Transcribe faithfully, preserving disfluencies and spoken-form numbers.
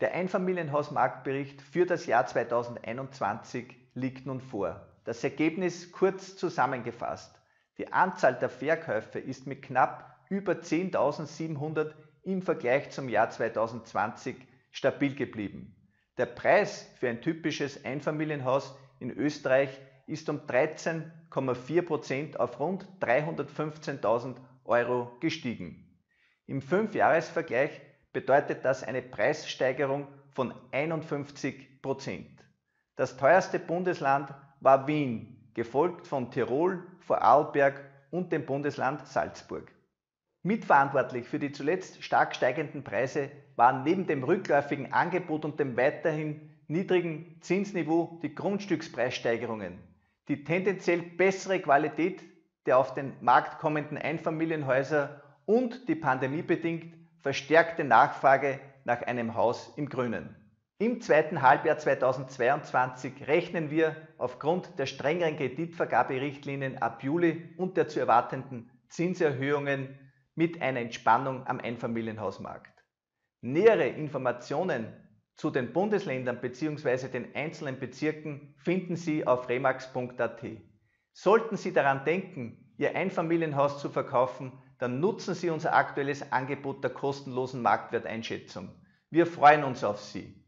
Der Einfamilienhausmarktbericht für das Jahr zweitausendeinundzwanzig liegt nun vor. Das Ergebnis kurz zusammengefasst: Die Anzahl der Verkäufe ist mit knapp über zehntausendsiebenhundert im Vergleich zum Jahr zweitausendzwanzig stabil geblieben. Der Preis für ein typisches Einfamilienhaus in Österreich ist um dreizehn Komma vier Prozent auf rund dreihundertfünfzehntausend Euro gestiegen. Im Fünfjahresvergleich bedeutet das eine Preissteigerung von einundfünfzig Prozent. Das teuerste Bundesland war Wien, gefolgt von Tirol, Vorarlberg und dem Bundesland Salzburg. Mitverantwortlich für die zuletzt stark steigenden Preise waren neben dem rückläufigen Angebot und dem weiterhin niedrigen Zinsniveau die Grundstückspreissteigerungen, die tendenziell bessere Qualität der auf den Markt kommenden Einfamilienhäuser und die pandemiebedingt verstärkte Nachfrage nach einem Haus im Grünen. Im zweiten Halbjahr zweitausendzweiundzwanzig rechnen wir aufgrund der strengeren Kreditvergaberichtlinien ab Juli und der zu erwartenden Zinserhöhungen mit einer Entspannung am Einfamilienhausmarkt. Nähere Informationen zu den Bundesländern bzw. den einzelnen Bezirken finden Sie auf remax punkt at. Sollten Sie daran denken, Ihr Einfamilienhaus zu verkaufen, dann nutzen Sie unser aktuelles Angebot der kostenlosen Marktwerteinschätzung. Wir freuen uns auf Sie.